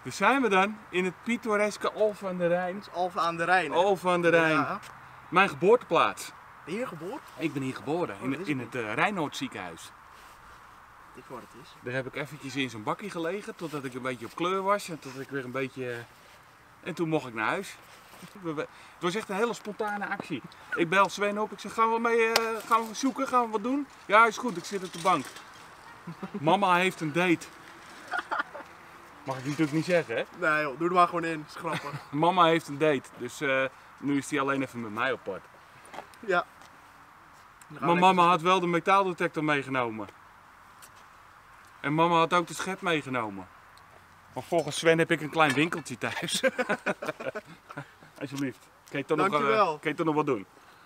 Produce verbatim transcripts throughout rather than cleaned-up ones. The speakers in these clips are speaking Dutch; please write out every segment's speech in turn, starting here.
Daar zijn we dan, in het pittoreske Alphen aan de Rijn. Dat is Alphen aan de Rijn. Hè? Alphen aan de Rijn. Ja. Mijn geboorteplaats. Ben je hier geboren? Ik ben hier geboren, Oh, in, dat is in het het uh, Rijnoord ziekenhuis. Ik hoor het is. Daar heb ik eventjes in zo'n bakje gelegen, totdat ik een beetje op kleur was en totdat ik weer een beetje... En toen mocht ik naar huis. Het was echt een hele spontane actie. Ik bel Sven op, ik zeg, gaan we mee, uh, gaan we zoeken, gaan we wat doen? Ja, is goed, ik zit op de bank. Mama heeft een date. Mag ik natuurlijk niet zeggen, hè? Nee joh, doe er maar gewoon in, is grappig. Mama heeft een date, dus uh, nu is hij alleen even met mij op pad. Ja. Maar mama had wel de metaaldetector meegenomen. En mama had ook de schep meegenomen. Maar volgens Sven heb ik een klein winkeltje thuis. Alsjeblieft. Kan je toch nog, uh, kan je toch nog wat doen?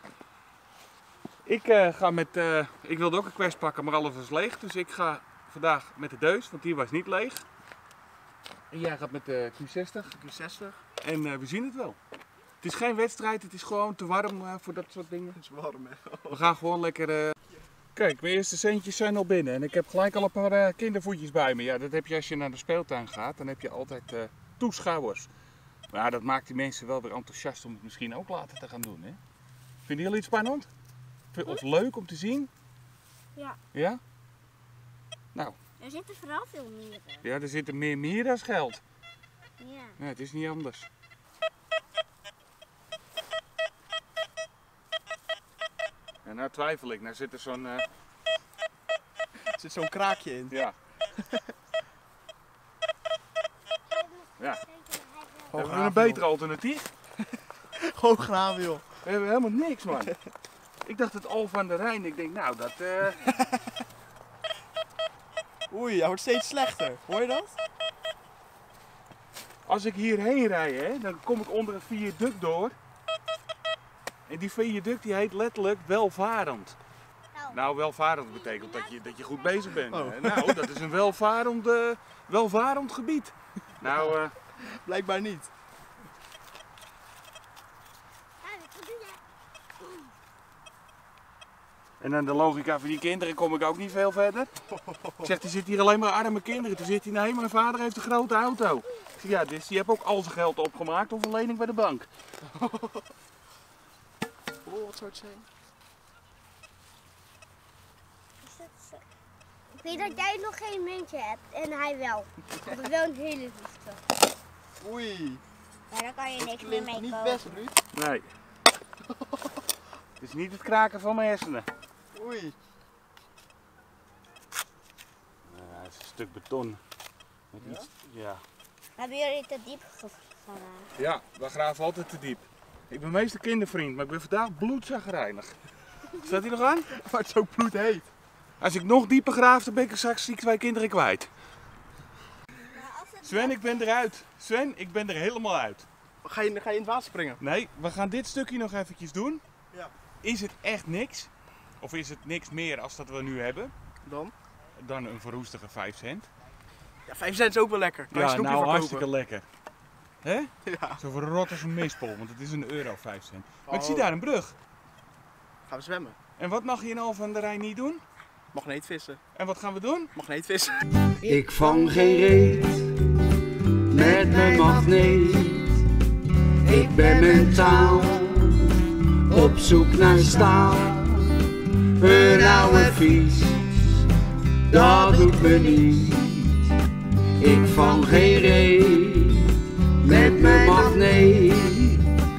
Ik uh, ga met, uh, ik wilde ook een quest pakken, maar alles was leeg. Dus ik ga vandaag met de Deus, want die was niet leeg. En jij gaat met de Q zestig. Q zestig. En uh, we zien het wel. Het is geen wedstrijd, het is gewoon te warm uh, voor dat soort dingen. Het is warm hè. We gaan gewoon lekker... Uh... Kijk, mijn eerste centjes zijn al binnen en ik heb gelijk al een paar uh, kindervoetjes bij me. Ja, dat heb je als je naar de speeltuin gaat, dan heb je altijd uh, toeschouwers. Maar dat maakt die mensen wel weer enthousiast om het misschien ook later te gaan doen. Hè? Vinden jullie het spannend? Of leuk om te zien? Ja. Ja? Nou. Er zitten vooral veel mieren. Ja, er zitten meer mieren dan geld. Ja. Ja, het is niet anders. En nou twijfel ik, nou zit er zo'n... Uh... Er zit zo'n kraakje in. Ja. Ja. Hebben we een beter alternatief? Gewoon graven joh. We hebben helemaal niks man. Ik dacht het Alphen aan de Rijn, ik denk nou dat... Uh... Oei, hij wordt steeds slechter. Hoor je dat? Als ik hierheen rijd, hè, dan kom ik onder een viaduct door. En die viaduct die heet letterlijk welvarend. Oh. Nou, welvarend betekent dat je, dat je goed bezig bent. Oh. Nou, dat is een welvarend, uh, welvarend gebied. Nou, uh... blijkbaar niet. En aan de logica van die kinderen kom ik ook niet veel verder. Ik zeg, er zitten hier alleen maar arme kinderen. Toen zit hij, nee, mijn vader heeft een grote auto. Ik zeg, ja, dus die heeft ook al zijn geld opgemaakt of een lening bij de bank. Oh, wat zou het zijn? Ik weet dat jij nog geen muntje hebt en hij wel. Dat is wel een hele liefde. Oei. Maar daar kan je dat niks meer mee niet kopen. best, Ruud. Nee. Het is niet het kraken van mijn hersenen. Oei. Ja, het is een stuk beton. Met iets, ja. Hebben jullie te diep gegraven? Ja, we graven altijd te diep. Ik ben meestal kindervriend, maar ik ben vandaag bloedzagrijnig. Staat hij nog aan? Maar het is ook bloedheet. Als ik nog dieper graaf, dan ben ik straks die twee kinderen kwijt. Sven, ik ben eruit. Sven, ik ben er helemaal uit. Ga je, ga je in het water springen? Nee, we gaan dit stukje nog eventjes doen. Ja. Is het echt niks? Of is het niks meer als dat we nu hebben? Dan? Dan een verroestige vijf cent. Ja, vijf cent is ook wel lekker. Kan je Ja, snoepje nou verkopen. hartstikke lekker. Hè? Ja. Zo verrot als een mispel, want het is een euro vijf cent. Maar ik Oh. zie daar een brug. Gaan we zwemmen? En wat mag je in Alphen aan de Rijn niet doen? Magneetvissen. En wat gaan we doen? Magneetvissen. Ik vang geen reet met mijn magneet. Ik ben mentaal op zoek naar staal. Een oude fiets, dat doet me niet. Ik vang geen reet met mijn magneet.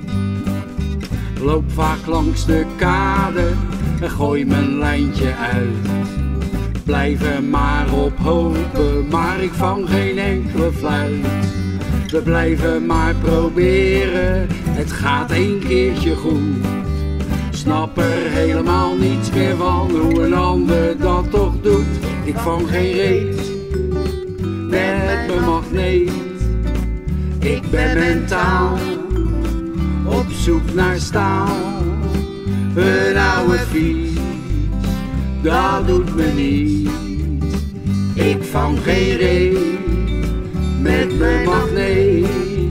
Loop vaak langs de kade en gooi mijn lijntje uit. Blijf er maar op hopen, maar ik vang geen enkele fluit. We blijven maar proberen, het gaat één keertje goed. Snap er helemaal niets meer van hoe een ander dat toch doet. Ik vang geen reet met mijn magneet. Ik ben mentaal op zoek naar staal. Een oude fiets, dat doet me niet. Ik vang geen reet met mijn magneet.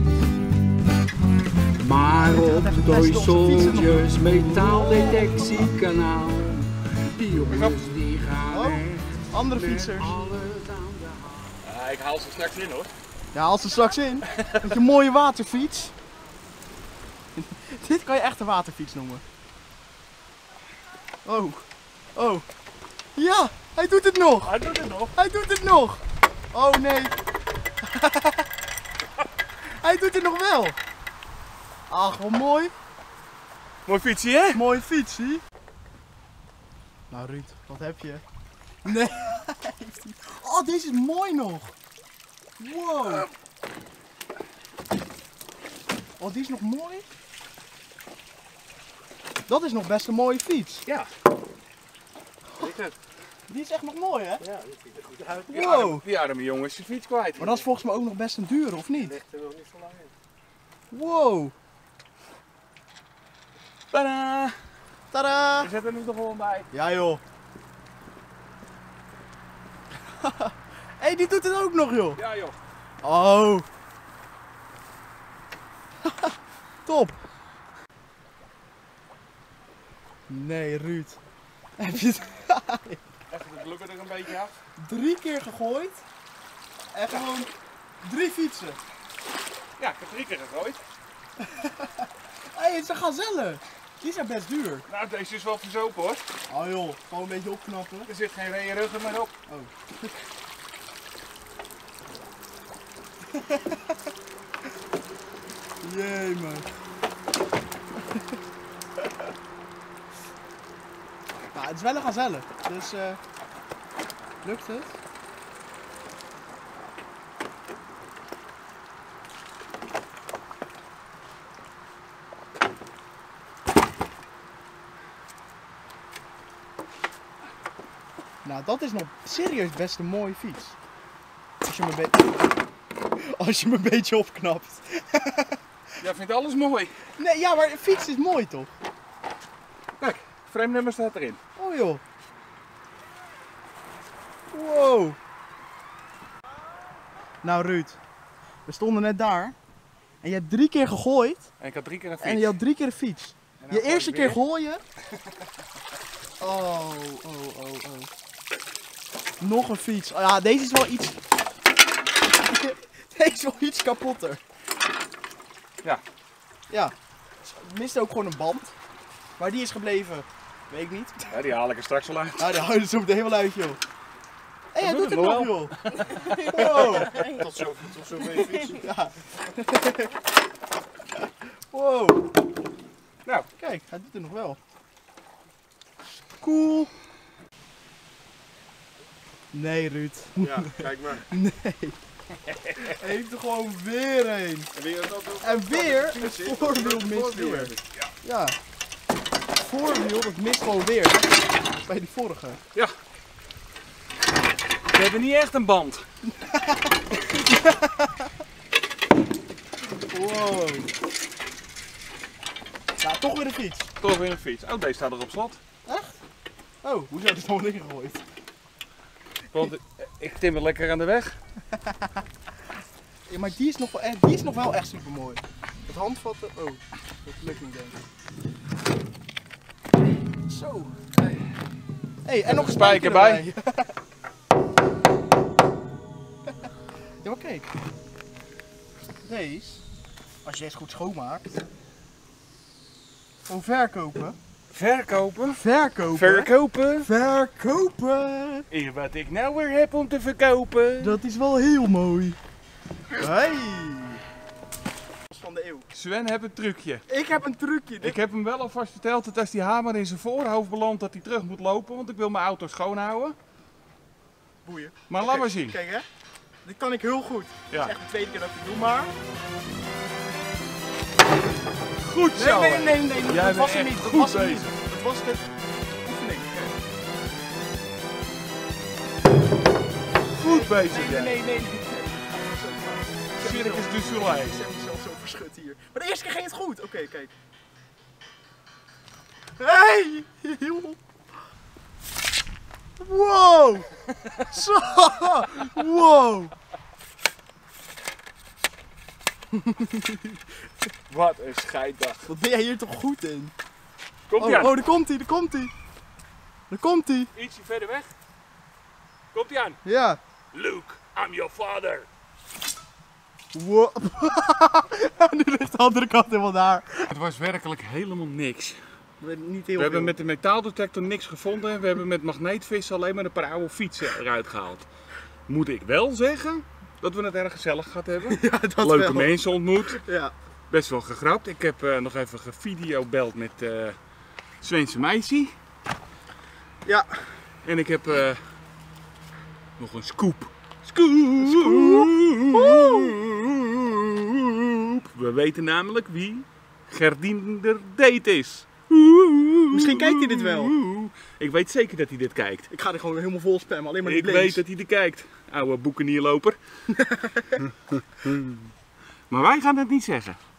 Maar op Toy Soldiers metaaldetectiekanaal, die jongens die gaan Oh, echt andere met fietsers. alles aan de haal. Uh, ik haal ze straks in hoor. Ja, haal ze straks in. Met je mooie waterfiets. Dit kan je echt een waterfiets noemen. Oh. Oh. Ja, hij doet het nog. Hij doet het nog. Hij doet het nog. Oh nee. Hij doet het nog wel. Ach, wat mooi. Mooi fietsje, hè? Mooie fietsie. Nou Ruud, wat heb je? Nee. Oh, deze is mooi nog. Wow. Oh, die is nog mooi. Dat is nog best een mooie fiets. Ja. Zeker. Die is echt nog mooi, hè? Ja, dat ziet er goed uit. Die Wow. arme, die arme jongen is zijn fiets kwijt. Maar dat is volgens mij ook nog best een dure, of niet? ligt er nog niet zo lang in. Wow. Tadaa! Tadaa! We zetten hem er nog gewoon bij. Ja joh. Hé, hey, die doet het ook nog joh. Ja joh. Oh. Top. Nee, Ruud. Heb je het Even de blokken er een beetje af. drie keer gegooid? En gewoon drie fietsen. Ja, ik heb drie keer gegooid. Hé, hey, het zijn gazellen. Die zijn best duur. Nou, deze is wel verzopen hoor. Oh joh, gewoon een beetje opknappen. Er zit geen rode ruggen meer op. Oh. Jee man. Nou, het is wel een gazelle, dus uh, lukt het? Nou, dat is nog serieus best een mooie fiets. Als je me een beetje, als je me een beetje opknapt. Jij vindt alles mooi. Nee, ja, maar een fiets is mooi toch? Kijk, frame nummer staat erin. Oh joh. Wow. Nou Ruud, we stonden net daar. En je hebt drie keer gegooid. En ik had drie keer een fiets. En je had drie keer een fiets. En nou Je gooi eerste ik keer weer. gooien. Oh, oh, oh, oh. Nog een fiets. Oh, ja, deze is wel iets... Deze is wel iets kapotter. Ja. Ja. Het mist ook gewoon een band. Maar die is gebleven. Weet ik niet. Ja, die haal ik er straks wel uit. Nou, die houden ze meteen wel uit, joh. Hé, hey, hij doet doet het het nog, wel. joh. Wow. Tot zo, tot zo ben je fiets. Ja. Wow. Nou, Kijk, hij doet het nog wel. Cool. Nee, Ruud. ja, kijk maar. Nee. Hij heeft er gewoon weer een. En weer, dat ook- En weer dat het het voorwiel het mist voorwiel weer. hebben. Ja. Ja. Het voorwiel, dat mist gewoon weer. Net als bij die vorige. ja. We hebben niet echt een band. Wow. Nou, toch weer een fiets. Toch weer een fiets. Oh, deze staat er op slot. Echt? Oh, hoezo heb je het allemaal ingegooid? Want ik timmer lekker aan de weg. Ja, maar die is nog wel echt, die is nog wel echt super mooi. Het handvatten, oh, dat lukt niet denk ik. Zo. Hey, en nog een spijker spijker bij. erbij. Ja, maar kijk. Deze, als je deze goed schoonmaakt. Gewoon verkopen. Verkopen. Verkopen. Verkopen. Verkopen. En wat ik nou weer heb om te verkopen. Dat is wel heel mooi. Hey. Van de eeuw. Sven heeft een trucje. Ik heb een trucje. Ik heb hem wel alvast verteld dat als die hamer in zijn voorhoofd belandt dat hij terug moet lopen. Want ik wil mijn auto schoonhouden. Boeien. Maar laat Oké, maar zien. Kijk hè. Dit kan ik heel goed. Ja. Het is echt de tweede keer dat ik het doe, maar... Goed Nee, zo. nee, hè. nee, nee, nee. Jij Dat bent was hem echt niet. Dat goed was hem niet. bezig. Het was de oefening. Goed bezig. Nee, jij. nee, nee, nee. Circus du Soleil. Ik heb mezelf zo verschut hier. Maar de eerste keer ging het goed. Oké, kijk. Hey! Joh. Wow! Zo! Wow! Wat een scheiddag. Wat ben jij hier toch goed in? Komt Oh, ie aan. oh, daar komt hij, daar komt hij. Daar komt hij. Ietsje verder weg. Komt ie aan. Ja. Luke, I'm your father. Wow. Nu ligt de andere kant helemaal daar. Het was werkelijk helemaal niks. Niet heel We hebben veel. met de metaaldetector niks gevonden. We hebben met magneetvissen alleen maar een paar oude fietsen eruit gehaald. Moet ik wel zeggen dat we het erg gezellig gehad hebben. Ja, dat Leuke wel. mensen ontmoet. Ja. Best wel gegrapt. Ik heb uh, nog even gevideobeld met uh, Svense meisje. Ja. En ik heb uh, nog een scoop. Scoop. We weten namelijk wie Gerdinder Date is. Misschien kijkt hij dit wel. Ik weet zeker dat hij dit kijkt. Ik ga er gewoon helemaal vol spammen, alleen maar Ik niet weet links. dat hij dit kijkt. Oude boekenierloper. Maar wij gaan het niet zeggen.